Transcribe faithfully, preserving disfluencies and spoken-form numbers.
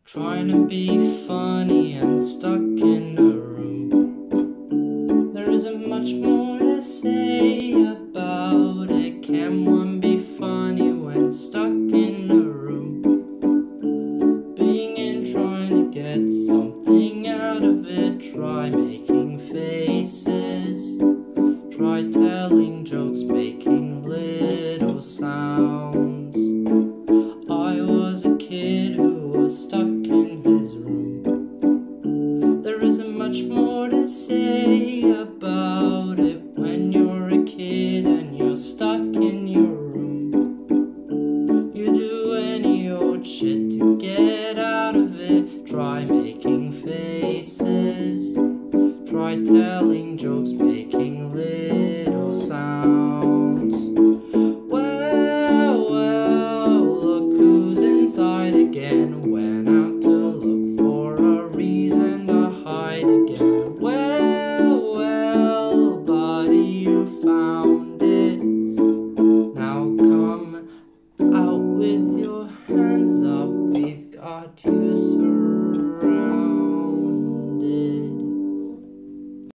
trying to be funny and stuck in a room. There isn't much more to say about it. Can one be funny when stuck in a room? Being in, trying to get something out of it. Try making faces, try telling jokes, making little sounds. I was a kid who was stuck in his room. There isn't much more to say about it when you're a kid and you're stuck in your room. You do any old shit to get out of it. Try making faces, try telling jokes, making little sounds. Well, well, look who's inside again. Went out to look for a reason to hide again. Well, well, buddy, you found it. Now come out with your hands up. We've got you